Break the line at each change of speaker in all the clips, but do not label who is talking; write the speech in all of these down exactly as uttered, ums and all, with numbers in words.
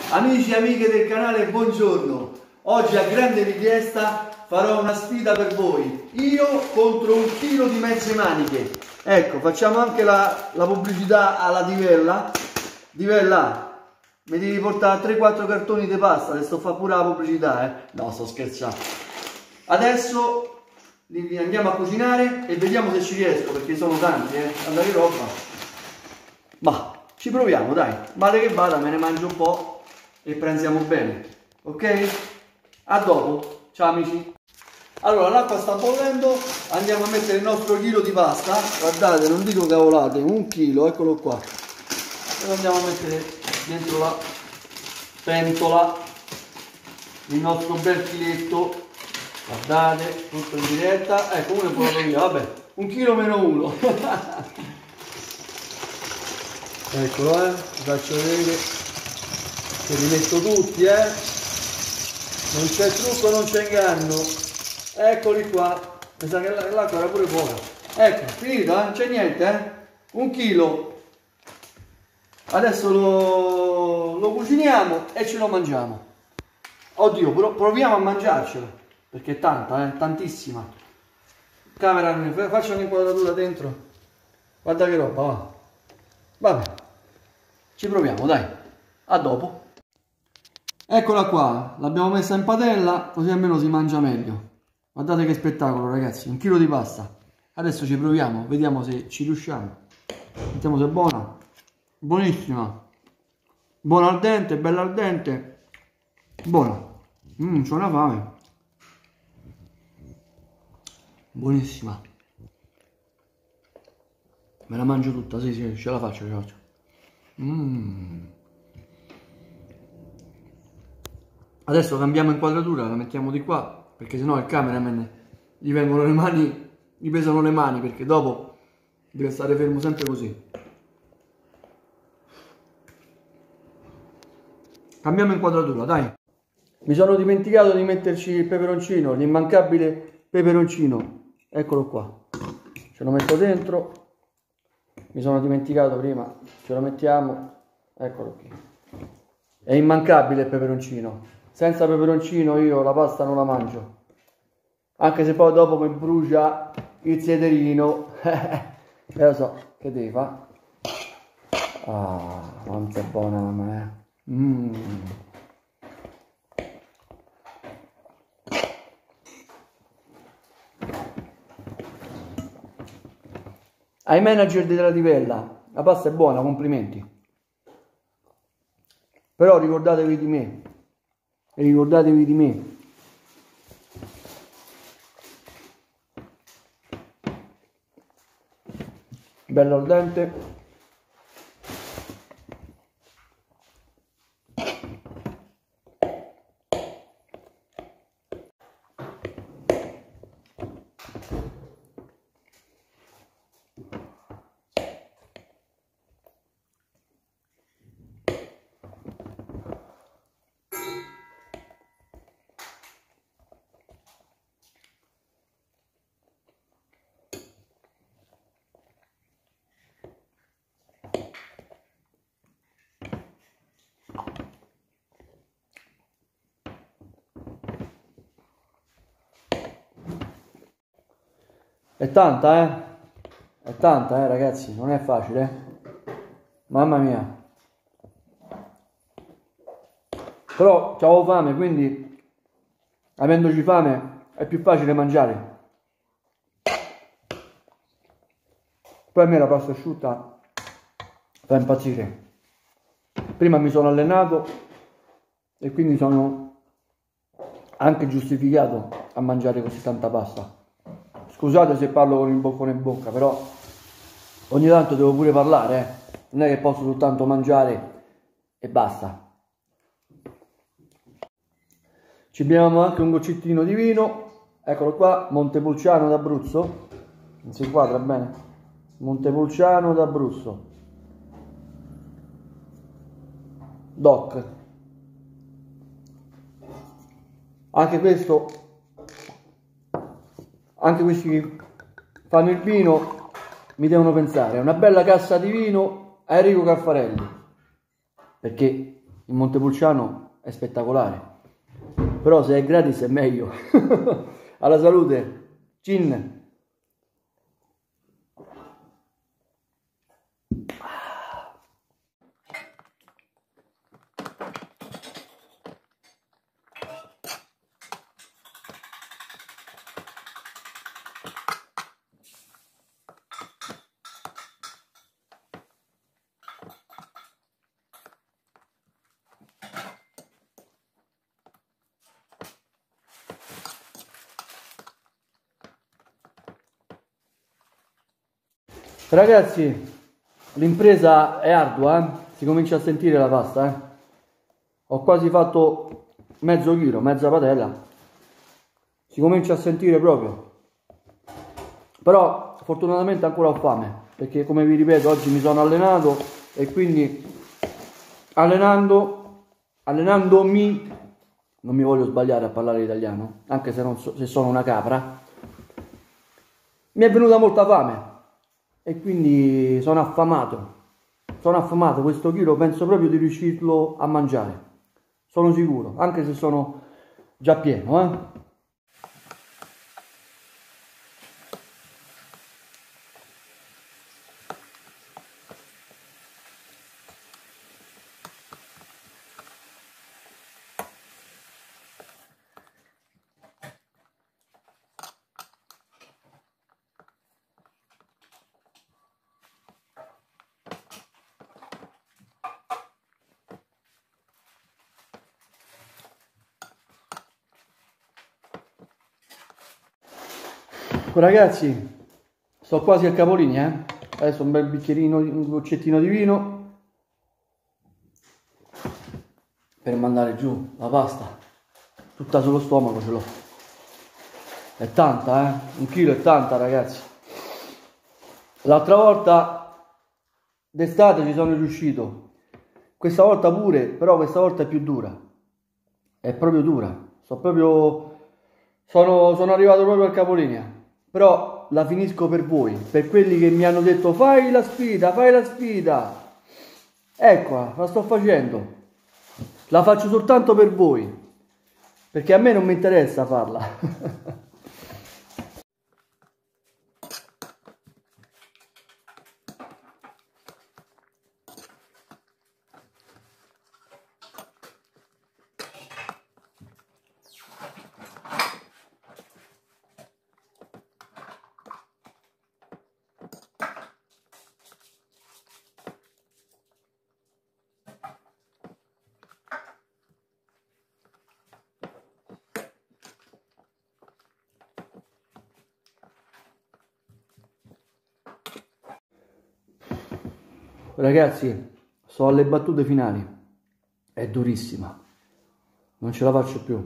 Amici e amiche del canale, buongiorno. Oggi a grande richiesta farò una sfida per voi. Io contro un chilo di mezze maniche. Ecco, facciamo anche la, la pubblicità alla Divella. Divella, mi devi portare tre quattro cartoni di pasta, adesso sto a fare pure la pubblicità, eh. No, sto scherzando. Adesso li andiamo a cucinare e vediamo se ci riesco, perché sono tanti, eh. Guarda che roba. Ma ci proviamo, dai. Male che vada, me ne mangio un po' e pranziamo bene, ok? A dopo, ciao amici. Allora, l'acqua sta bollendo, andiamo a mettere il nostro chilo di pasta. Guardate, non dico cavolate, un chilo, eccolo qua. E lo andiamo a mettere dentro la pentola, il nostro bel chiletto. Guardate, tutto in diretta. Ecco, uno è buono via, vabbè, un chilo meno uno. Eccolo, eh, vi faccio vedere. Che li metto tutti, eh. Non c'è trucco, non c'è inganno. Eccoli qua. Mi sa che l'acqua era pure buona. Ecco, finito, eh? Non c'è niente, eh. Un chilo. Adesso lo, lo cuciniamo e ce lo mangiamo. Oddio, proviamo a mangiarcelo. Perché è tanta, eh. Tantissima. Camera, faccio un'inquadratura dentro. Guarda che roba, va. Vabbè. Ci proviamo, dai. A dopo. Eccola qua, l'abbiamo messa in padella, così almeno si mangia meglio. Guardate che spettacolo, ragazzi, un chilo di pasta. Adesso ci proviamo, vediamo se ci riusciamo. Sentiamo se è buona. Buonissima. Buona al dente, bella al dente. Buona. Mmm, c'ho una fame. Buonissima. Me la mangio tutta, sì, sì, ce la faccio, ce la faccio. Mmm. Adesso cambiamo inquadratura, la mettiamo di qua, perché sennò il cameraman gli vengono le mani, gli pesano le mani, perché dopo deve stare fermo sempre così. Cambiamo inquadratura, dai. Mi sono dimenticato di metterci il peperoncino, l'immancabile peperoncino. Eccolo qua. Ce lo metto dentro. Mi sono dimenticato prima, ce lo mettiamo. Eccolo qui. È immancabile il peperoncino. Senza peperoncino io la pasta non la mangio, anche se poi dopo mi brucia il sederino. E lo so, che devi fare? Ah, quanto è buona mamma, eh. Mm. Ai manager della Divella, la pasta è buona, complimenti. Però ricordatevi di me. E ricordatevi di me. Bello al dente. È tanta, eh? È tanta, eh, ragazzi, non è facile, eh? Mamma mia. Però avevo fame, quindi avendoci fame è più facile mangiare. Poi a me la pasta asciutta fa impazzire. Prima mi sono allenato e quindi sono anche giustificato a mangiare così tanta pasta. Scusate se parlo con il boccone in bocca, però ogni tanto devo pure parlare, eh. Non è che posso soltanto mangiare e basta. Ci abbiamo anche un goccettino di vino, eccolo qua, Montepulciano d'Abruzzo, non si inquadra bene? Montepulciano d'Abruzzo, Doc. Anche questo... Anche questi che fanno il vino mi devono pensare. Una bella cassa di vino a Enrico Caffarelli, perché il Montepulciano è spettacolare, però se è gratis è meglio. Alla salute, cin! Ragazzi, l'impresa è ardua, eh? Si comincia a sentire la pasta, eh? Ho quasi fatto mezzo chilo, mezza padella, si comincia a sentire proprio, però fortunatamente ancora ho fame, perché come vi ripeto oggi mi sono allenato e quindi allenando, allenandomi, non mi voglio sbagliare a parlare italiano, anche se, non so, se sono una capra, mi è venuta molta fame. E quindi sono affamato, sono affamato, questo chilo penso proprio di riuscirlo a mangiare, sono sicuro, anche se sono già pieno, eh. Ragazzi, sto quasi al capolinea, eh? Adesso un bel bicchierino, un goccettino di vino per mandare giù la pasta, tutta sullo stomaco ce l'ho. È tanta, eh? Un chilo è tanta, ragazzi. L'altra volta d'estate ci sono riuscito, questa volta pure, però questa volta è più dura, è proprio dura, sto proprio, sono, sono arrivato proprio al capolinea. Però la finisco per voi, per quelli che mi hanno detto fai la sfida, fai la sfida. Eccola, la sto facendo. La faccio soltanto per voi, perché a me non mi interessa farla. Ragazzi, sto alle battute finali, è durissima, non ce la faccio più,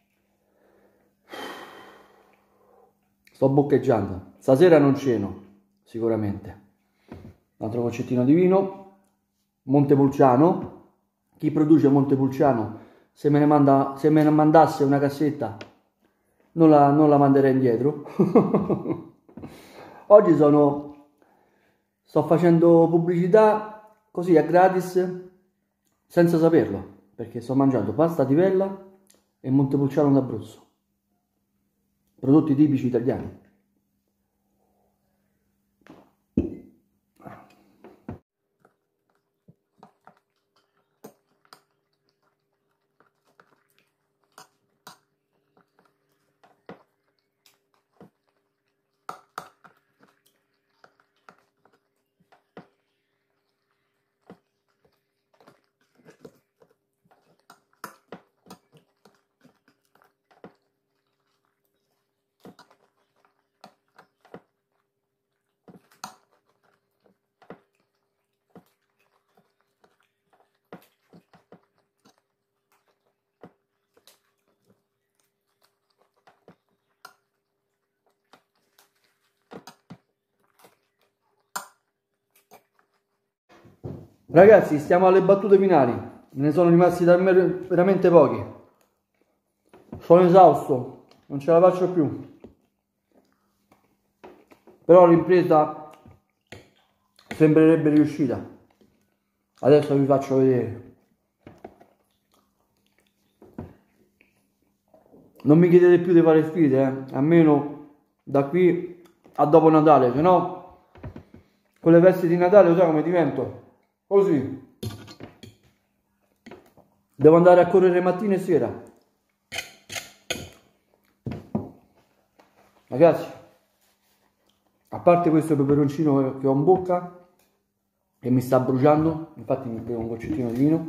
sto boccheggiando, stasera non ceno, sicuramente, un altro goccettino di vino, Montepulciano, chi produce Montepulciano, se me ne, manda, se me ne mandasse una cassetta, non la, non la manderei indietro. Oggi sono... Sto facendo pubblicità così a gratis, senza saperlo, perché sto mangiando pasta di vella e Montepulciano d'Abruzzo, prodotti tipici italiani. Ragazzi, stiamo alle battute finali, me ne sono rimasti veramente pochi, sono esausto, non ce la faccio più, però l'impresa sembrerebbe riuscita. Adesso vi faccio vedere. non mi chiedete più di fare sfide, eh? Almeno da qui a dopo Natale, se no con le feste di Natale lo sai come divento? Così. Devo andare a correre mattina e sera. Ragazzi, a parte questo peperoncino che ho in bocca e mi sta bruciando, infatti mi bevo un goccettino di vino.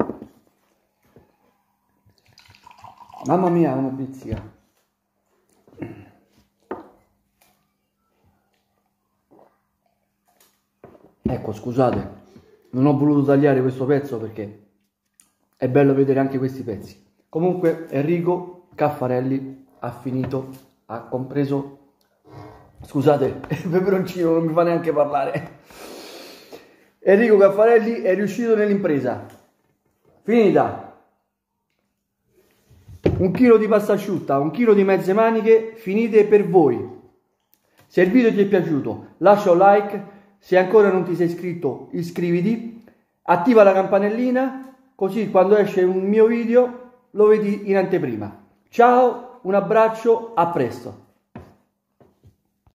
Mamma mia, come pizzica. Ecco, scusate, non ho voluto tagliare questo pezzo perché è bello vedere anche questi pezzi. Comunque Enrico Caffarelli ha finito, ha compreso, scusate, il peperoncino non mi fa neanche parlare. Enrico Caffarelli è riuscito nell'impresa. Finita. Un chilo di pasta asciutta, un chilo di mezze maniche finite per voi. Se il video ti è piaciuto lascia un like, se ancora non ti sei iscritto iscriviti, attiva la campanellina così quando esce un mio video lo vedi in anteprima. Ciao, un abbraccio, a presto.